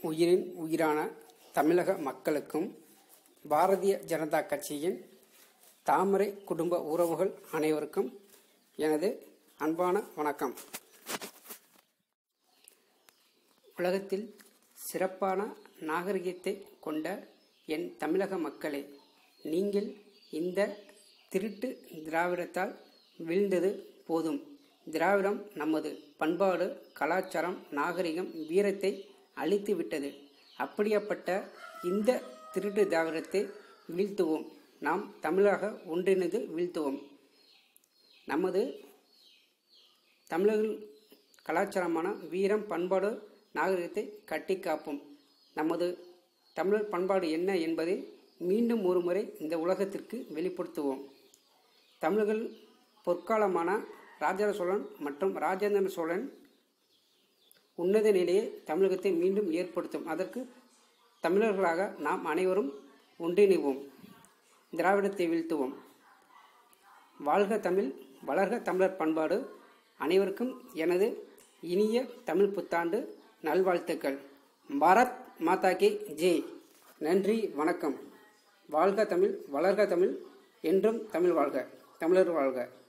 உயிரின் உயிரான தமிழக மக்களுக்கும் பாரதிய ஜனதா கட்சியின் தாமரை குடும்ப உறவுகள் அனைவருக்கும் எனது அன்பான வணக்கம். உலகத்தில் சிறப்பான நாகரிகத்தை கொண்ட என் தமிழக மக்களே, நீங்கள் இந்த திருட்டு திராவிடத்தால் வீழ்ந்தது போதும். திராவிடம் நமது பண்பாடு, கலாச்சாரம், நாகரிகம், வீரத்தை அழித்து விட்டது. அப்படிப்பட்ட இந்த திருட்டு திராவிடத்தை வீழ்த்துவோம். நாம் தமிழக ஒன்றிணைந்து வீழ்த்துவோம். நமது தமிழர்கள் கலாச்சாரமான வீரம், பண்பாடு, நாகரிகத்தை கட்டி காப்போம். நமது தமிழர் பண்பாடு என்ன என்பதை மீண்டும் ஒரு முறை இந்த உலகத்திற்கு வெளிப்படுத்துவோம். தமிழர்கள் பொற்காலமான ராஜராஜ சோழன் மற்றும் ராஜேந்திர சோழன் உன்னத நிலையை தமிழகத்தை மீண்டும் ஏற்படுத்தும். அதற்கு தமிழர்களாக நாம் அனைவரும் ஒன்றிணைவோம். திராவிடத்தை வீழ்த்துவோம். வாழ்க தமிழ், வளர்க தமிழர் பண்பாடு. அனைவருக்கும் எனது இனிய தமிழ் புத்தாண்டு நல்வாழ்த்துக்கள். பாரத் மாதா கி ஜெய். நன்றி, வணக்கம். வாழ்க தமிழ், வளர்க தமிழ், என்றும் தமிழ் வாழ்க, தமிழர் வாழ்க.